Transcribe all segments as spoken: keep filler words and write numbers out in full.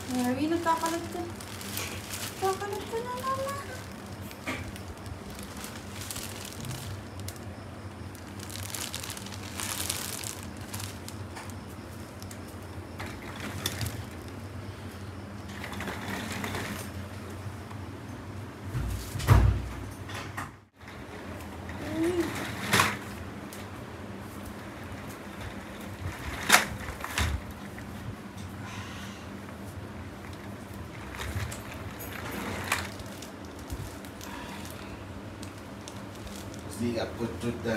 Erie, nagkakalat ka. Nagkakalat ka na naman. See, I put to the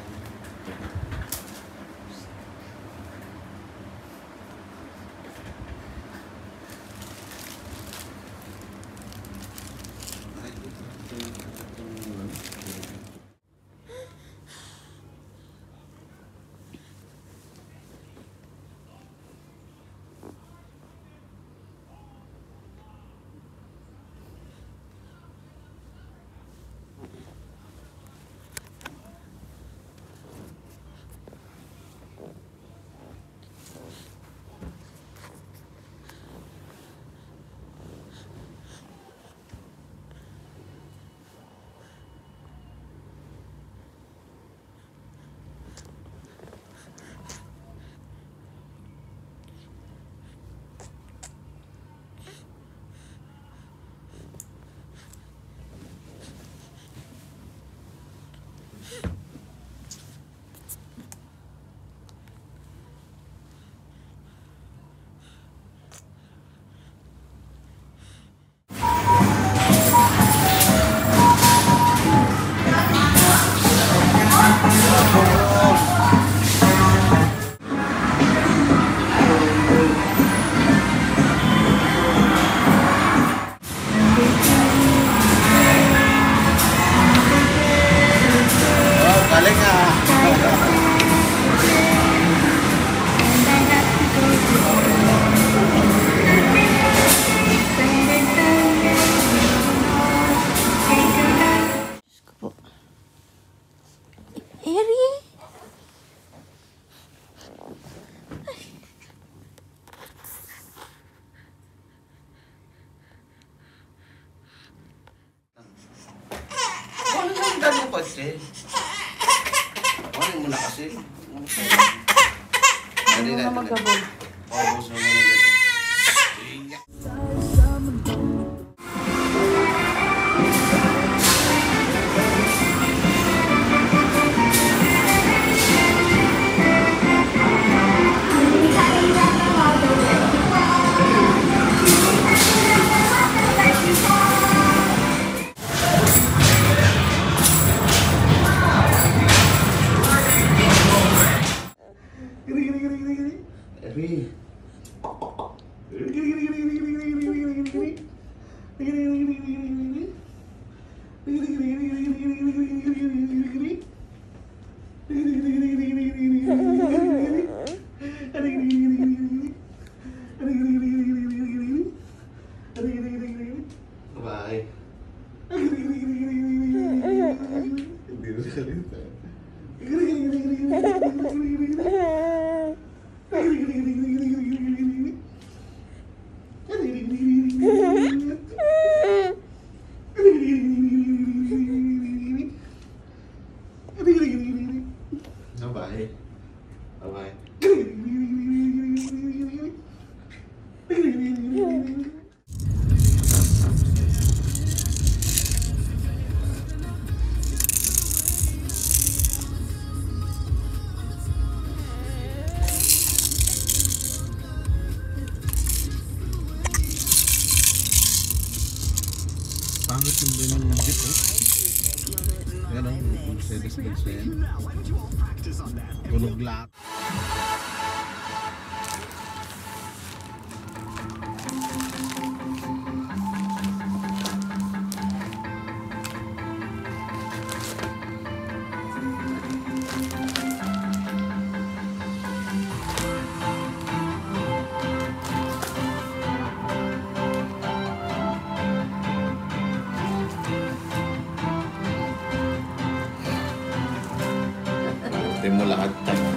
kasi. Ano mo na kasi? Dali na magabol. Paubos na muna dito. Erie. Bye. Bye. Bye. Pangit yung din ng jeep eh. Yan o, Mercedes-Benz na yan. Tunog lahat. Mo lahat tayo.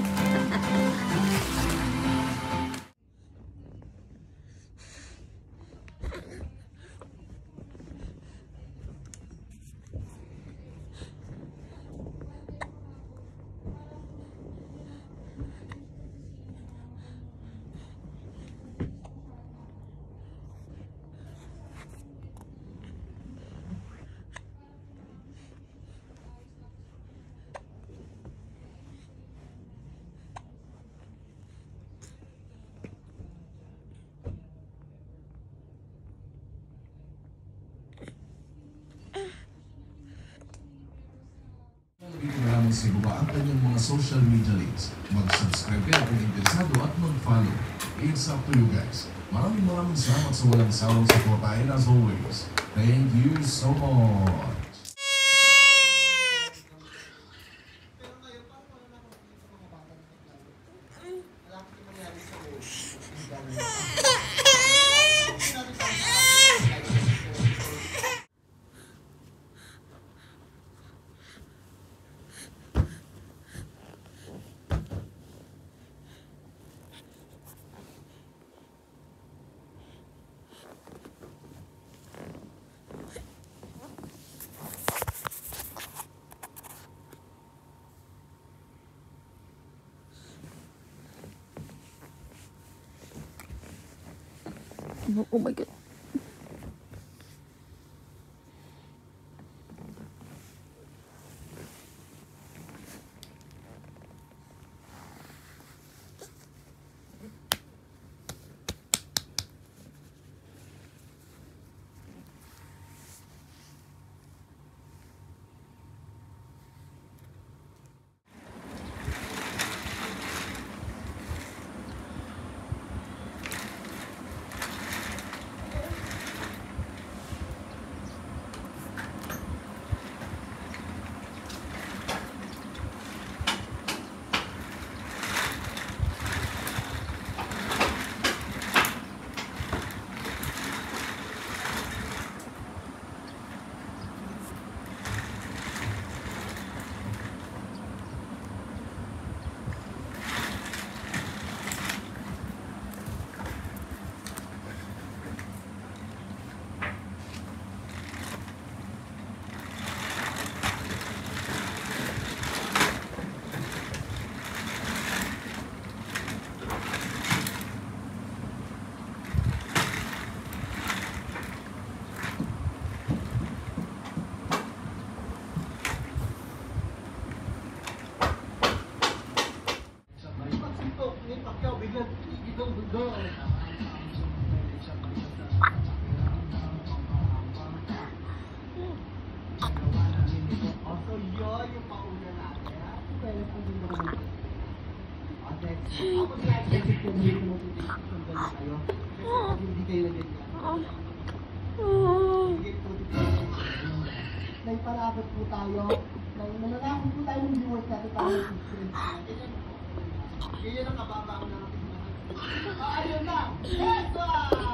sa ibaba ang kanyang mga social media links. Mag-subscribe kayo kung interesado at mag-follow. It's up to you guys. Maraming maraming salamat sa walang sawang suporta, and as always, thank you so much. Oh my god. Naipalabot po tayo. Nananakot po tayo ng viewers natin para mag-subscribe. Ganyan ang kababaan natin. Ayun na! Ito!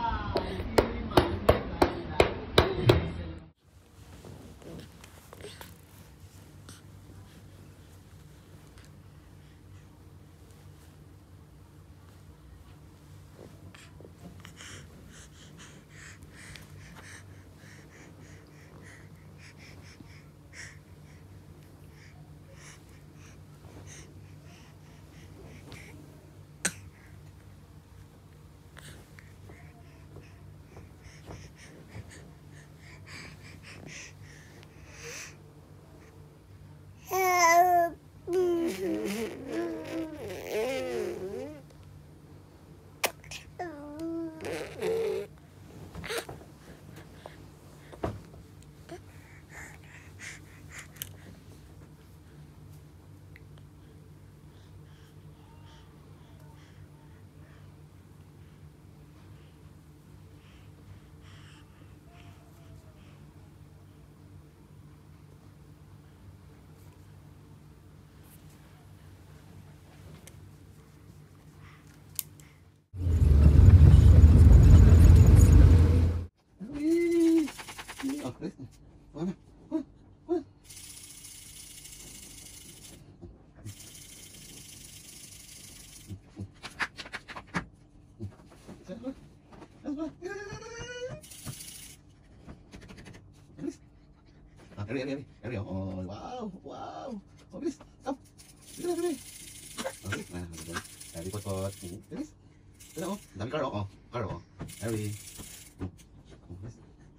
Erie, Erie, Erie, oh, wow, wow. Oh, bilis, come. Bilis, bilis. Okay, nah, bilis. Erie, pot, pot. Bilis. Bilis, oh, dami car, oh, car, oh. Erie. Bilis.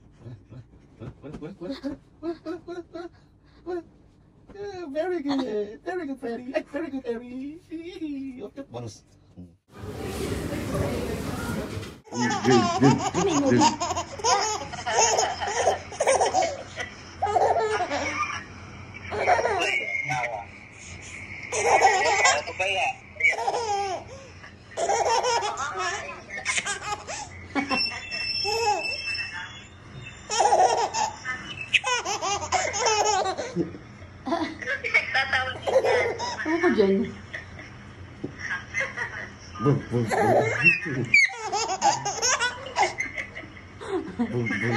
Very good, very good, Erie. Very good, Erie. Okay, bonus. Good, good, good. dyan. Bug, bug, bug. Bug, bug,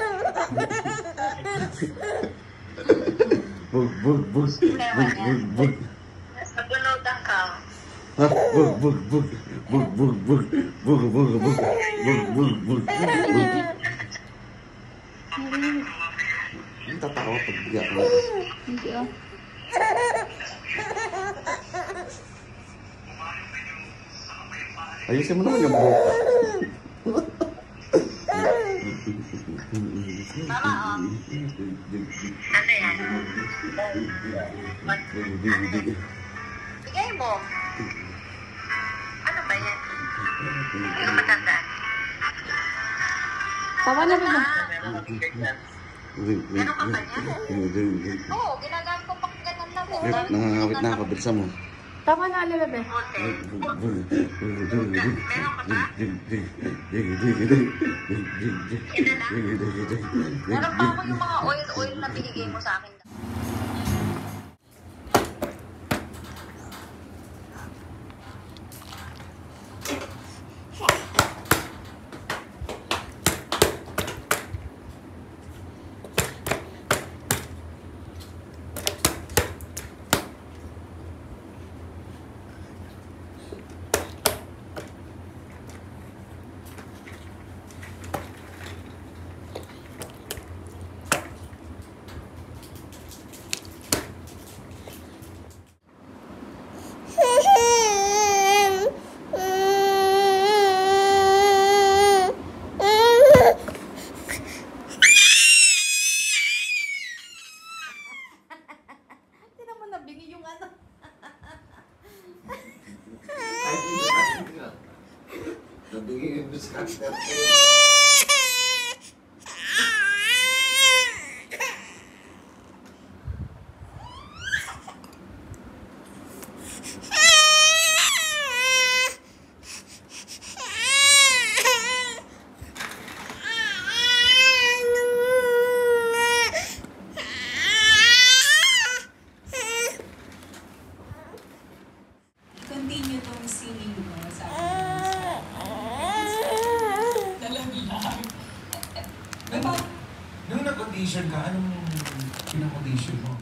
bug. Bug, bug, bug. Bug, bug, bug. Nagunutan ka. Ha? Bug, bug, bug. Bug, bug, bug. Bug, bug, bug. Bug, bug, bug. Bug. Ang tatawa pag bigla ka. Hindi ah. Ayusin mo naman yung buhok. Mama, oh. Ano yan? Bigay mo. Ano ba yan? Ano matanda? Tawa na ba? Meron ka ba niya? Oo, ginagamit ko pa ganun lang. Nangangawit na ako, bilisan mo. Tama na, Bebe. Bote. Meron pa ako yung mga oil-oil na binigay mo sa akin. Bingi yung ano. Nabigay yung discount. Continue tong singing mo sa akin. Talagang. Nung, nung nag-audition ka, anong pinag-audition mo?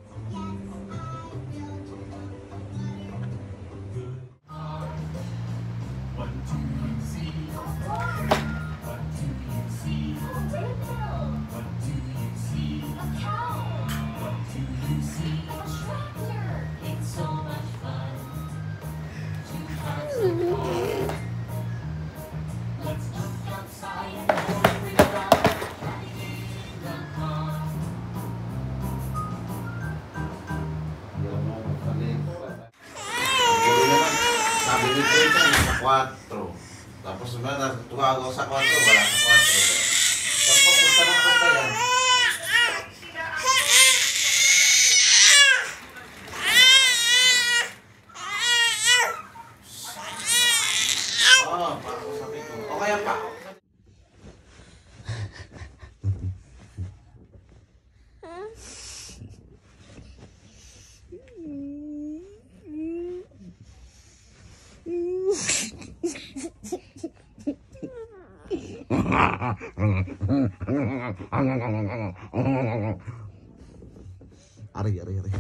Sabi ni Tita, nasa kwatro. Tapos na, tumawag ako sa kwatro, wala sa kwatro. Tapos punta na punta yan. Oo, pakusapin ko. O kaya pa. Ari, ari, ari.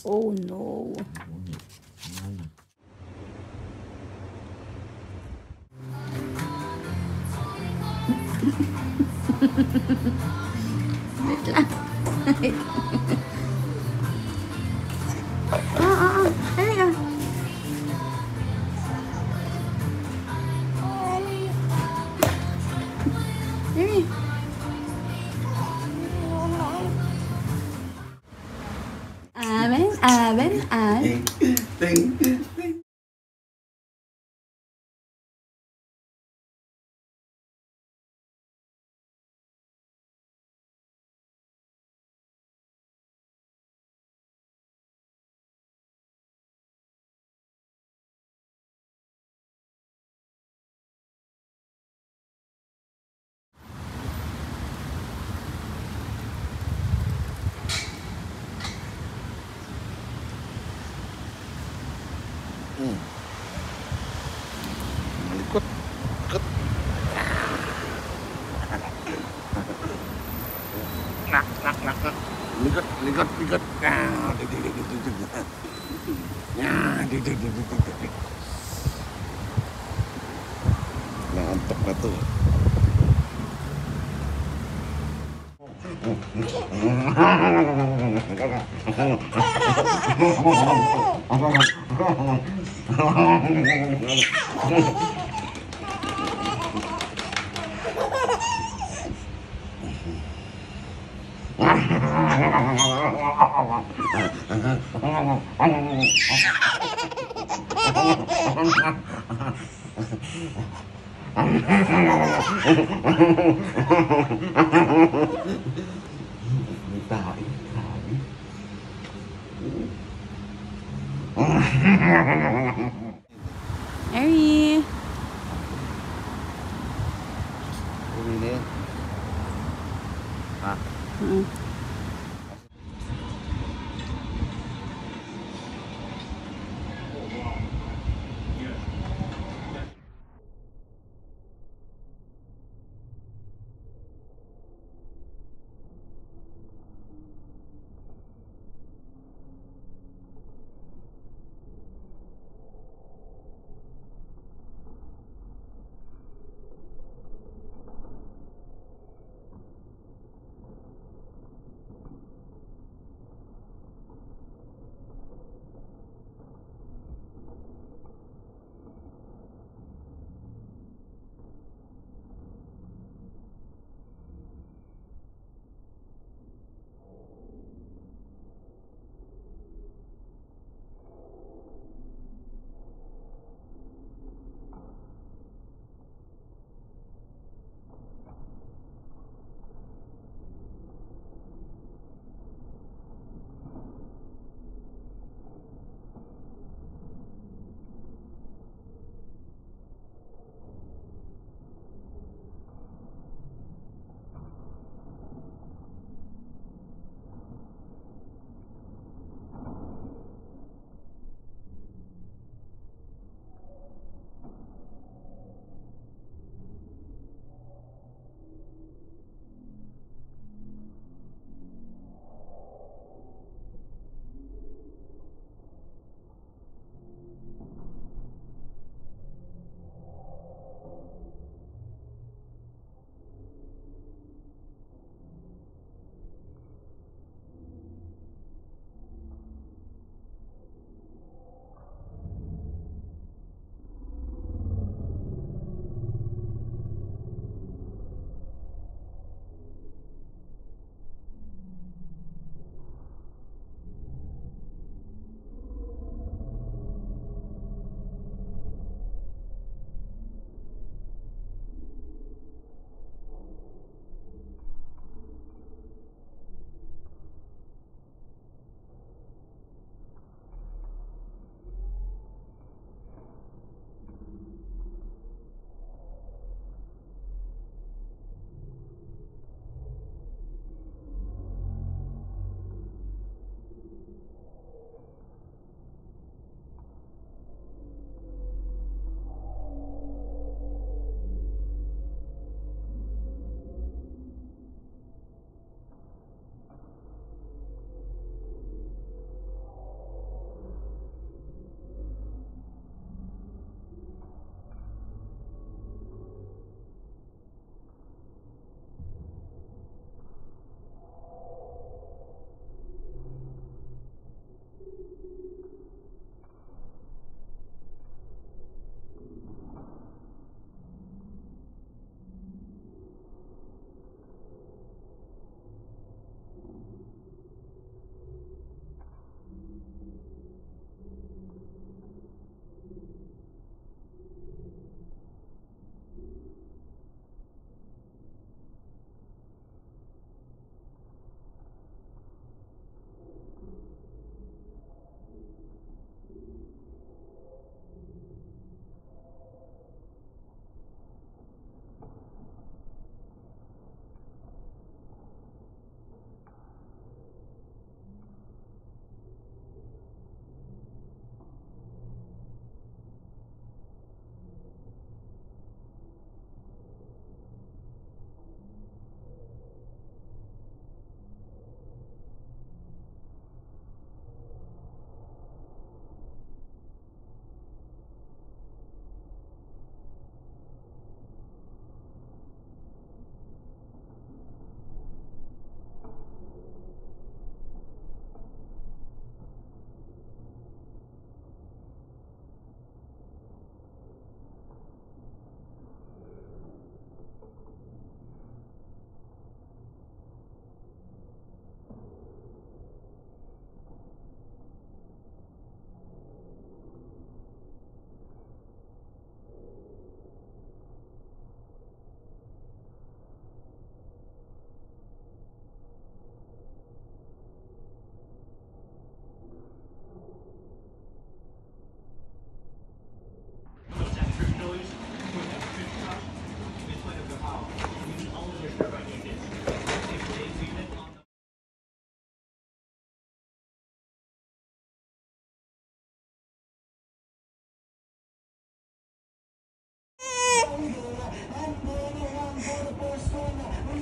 Oh no. Wait lang. Ah, ah, ah. Ay, ah. Ay. Amen, amen, amen. Ting, ting. Hmm. Malikot. Malikot. Nak, nak, nak, nak. Ligot, ligot, ligot. Ah, dik, dik, dik, dik, dik, dik. Ah, dik, dik, dik, dik, dik, dik. Naantok na to. Tahi, tahi. Erie. Uwi na yan. Ha? Mm.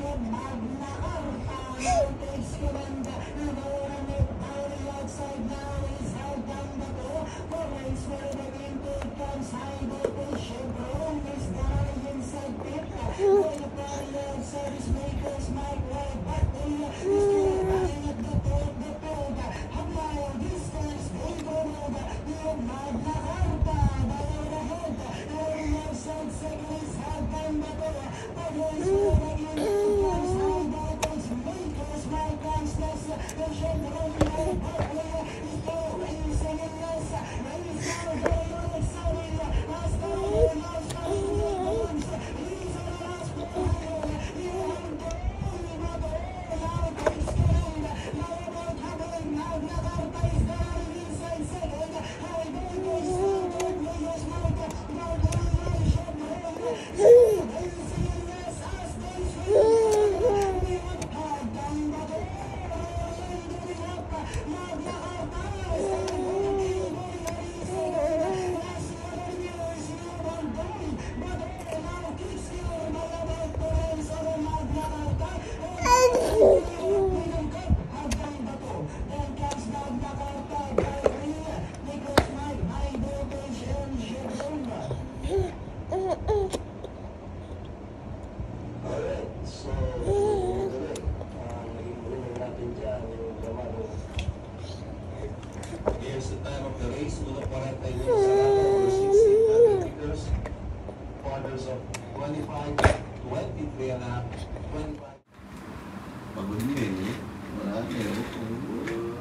Here's the time of the race. Unang forty-one sa lahat, number sixteen, hundred meters. Quarters of twenty-five, twenty-three and a half, twenty-five. Pagod niya eh. Marami eh.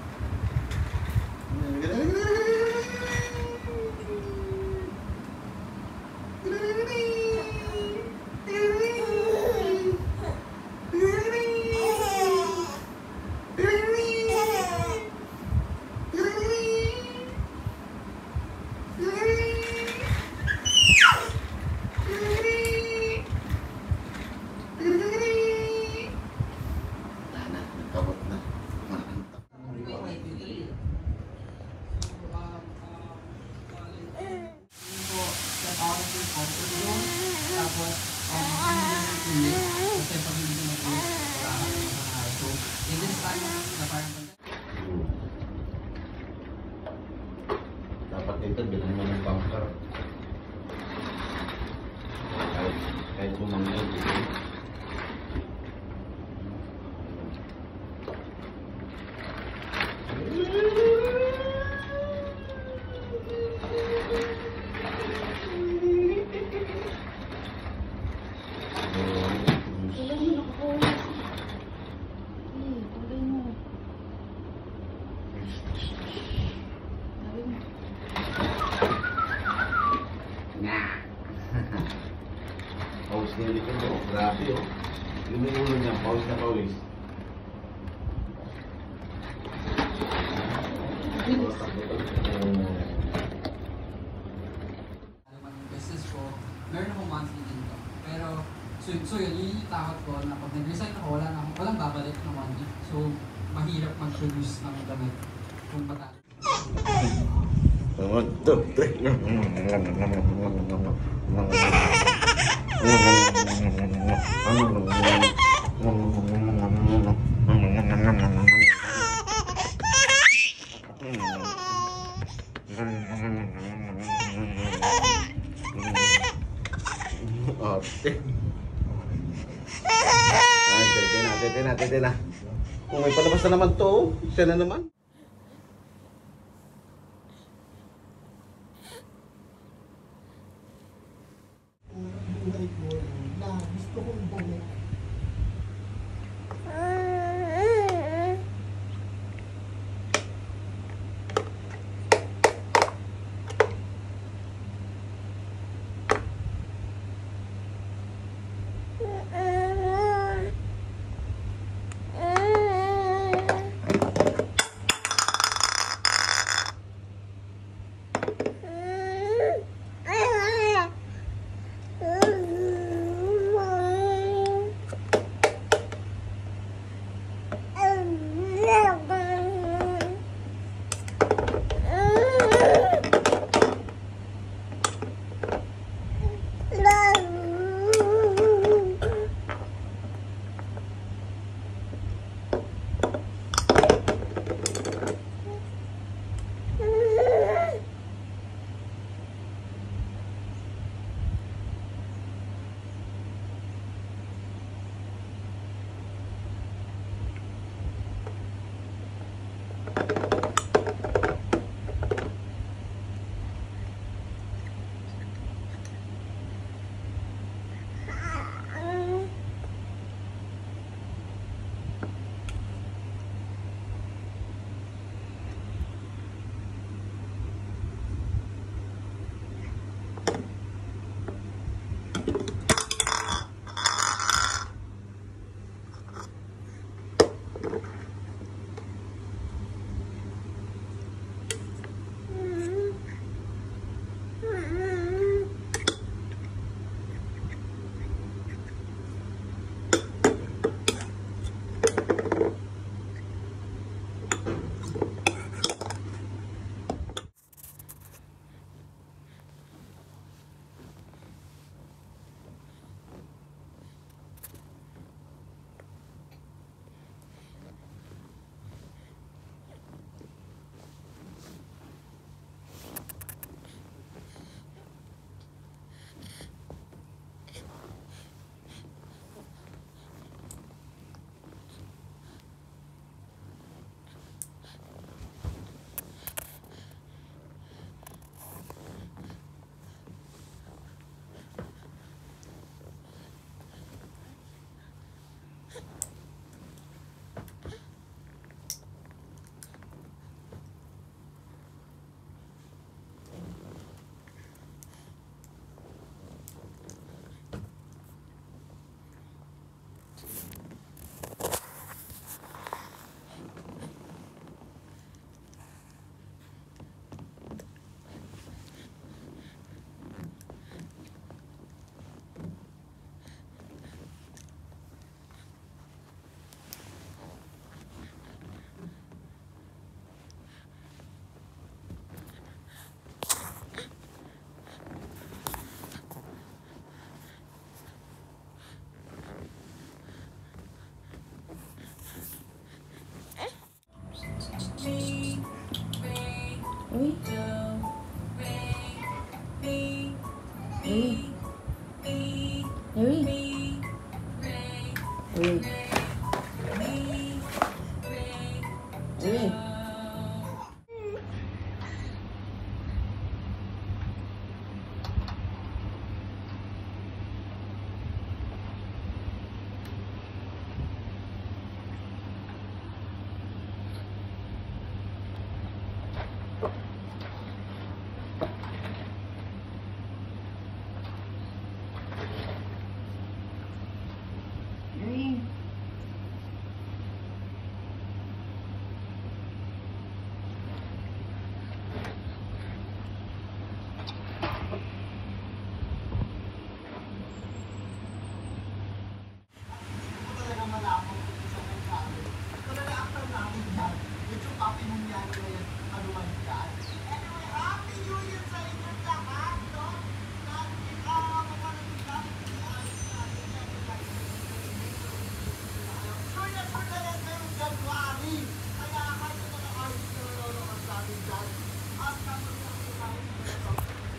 Tapos, um, hindi na ulit. Kasi pag hindi na ulit, wala ka ng mga so, in this time, na parang Dapat ito, bilhin mo ng bunker. Kahit, kahit bumangyan. Pawis niya dito mo. Grabe oh. Yung may ulo niya, pawis na pawis. business ko, meron akong monthly income. Pero, so, so yun, yun yung takot ko na pag nag-resign ako, wala na, walang babalik ng money. So, mahirap mag-produce ng gamit kung bata. One, two, three. Oke. Ah, tete na, tete na, tete na. Kung may palabas na naman to, siya na naman. Buhay ko na gusto kong bumalik. Uy. Uy. Uy. Uy. Uy. Uy. Talaga malapot sa may sabi. Talaga aktal namin yan. Medyo copy mong yan kaya ano man yan. Anyway, happy New Year sa inyo lahat, no? Dahil, ah, kapanalig namin yung ayos natin. Sure na sure na lang ngayong January. Kaya kahit na ayos na nanonood sa amin dyan. At kapag namin tayo sa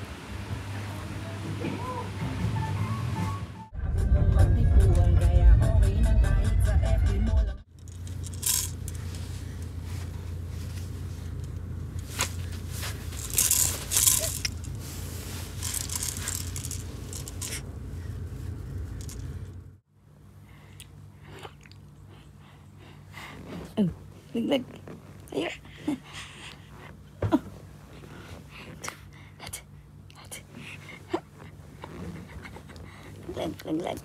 Oh, lag-lag. Ayan. Oh. Lag, lag, lag.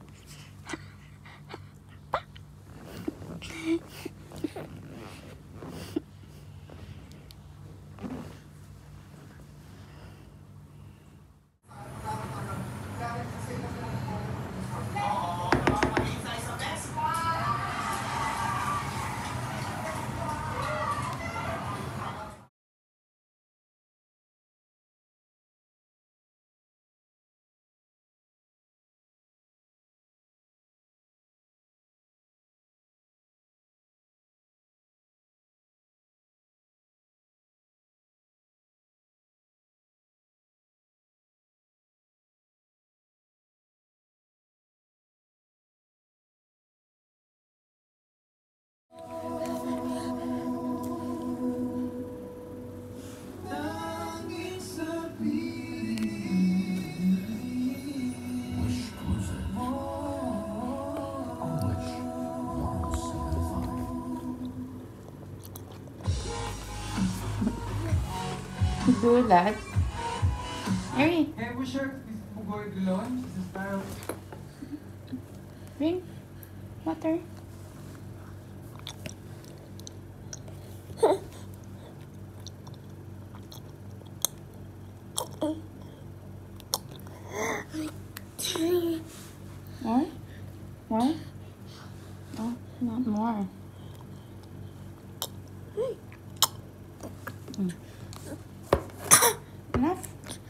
Wish Cruiser. Wish one seven five. Do that. Erie, Hey, we sure we're going to launch. This is style. bring water. More? More? Oh, not more. Mm. Enough?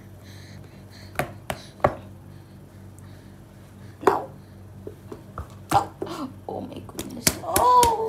No. Oh, oh my goodness. Oh!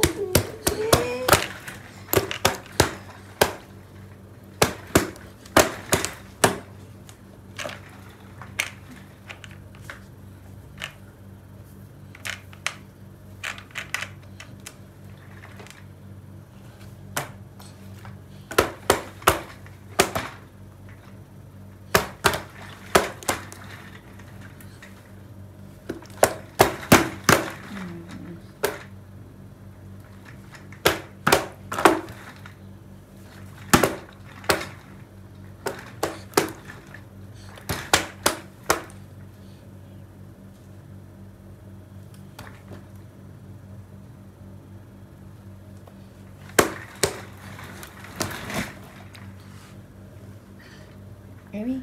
Erie.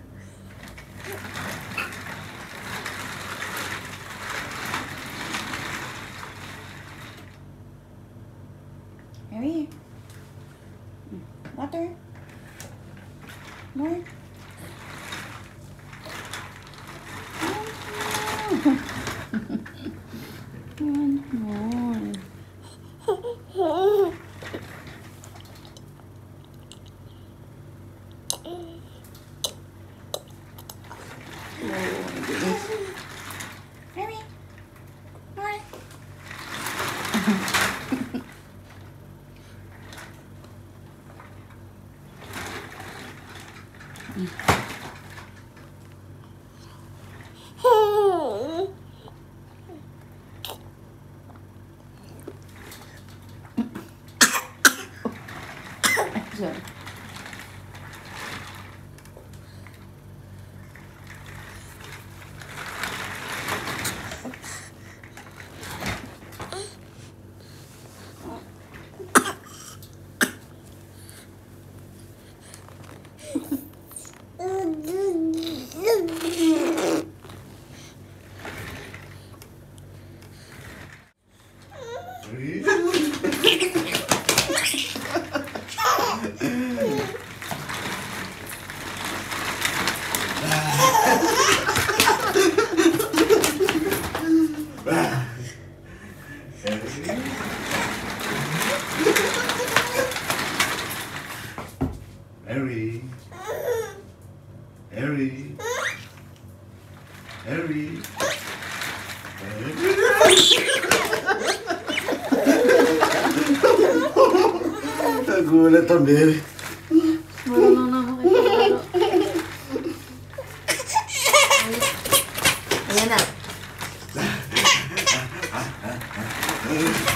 Erie. Water. More. One more. Erie. More. Sorry. Erie. Erie. Erie. Nagulat ang baby. Marunong na makikilaro. Ayan na.